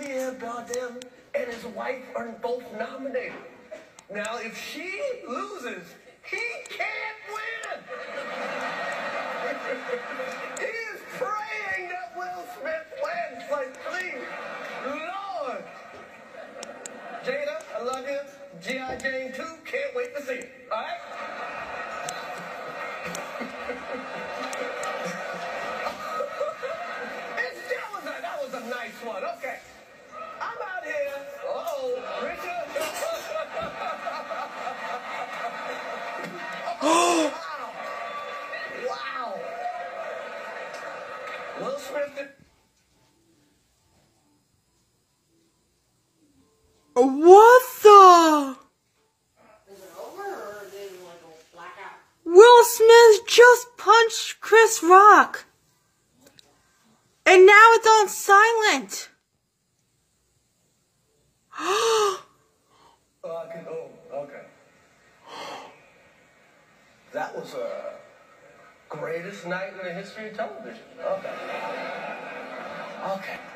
Javier Bardem and his wife are both nominated. Now, if she loses, he can't win. He is praying that Will Smith wins. Like, please, Lord. Jada, I love you. G.I. Jane 2, can't wait to see it. All right? That was a nice one. Okay. I'm out here. Uh-oh, Richard. Wow. Wow. Will Smith did... What the? Is it over or is it like a blackout? Will Smith just punched Chris Rock. And now it's on silent. okay. That was a greatest night in the history of television. Okay. Okay.